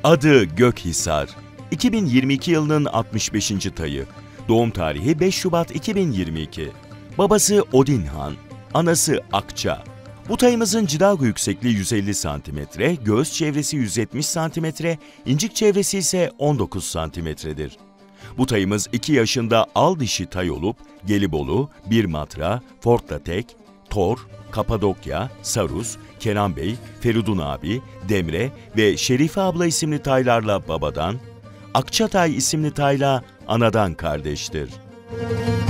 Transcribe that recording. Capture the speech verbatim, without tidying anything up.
Adı Gökhisar. iki bin yirmi iki yılının altmış beşinci tayı. Doğum tarihi beş Şubat iki bin yirmi iki. Babası Odin Han, anası Akça. Bu tayımızın cidago yüksekliği yüz elli santimetre, göğüs çevresi yüz yetmiş santimetre, incik çevresi ise on dokuz santimetredir. Bu tayımız iki yaşında al dişi tay olup Gelibolu, Birmatra, Fortlatek, Tor, Kapadokya, Sarus, Kenan Bey, Feridun abi, Demre ve Şerife abla isimli taylarla babadan, Akçatay isimli tayla anadan kardeştir.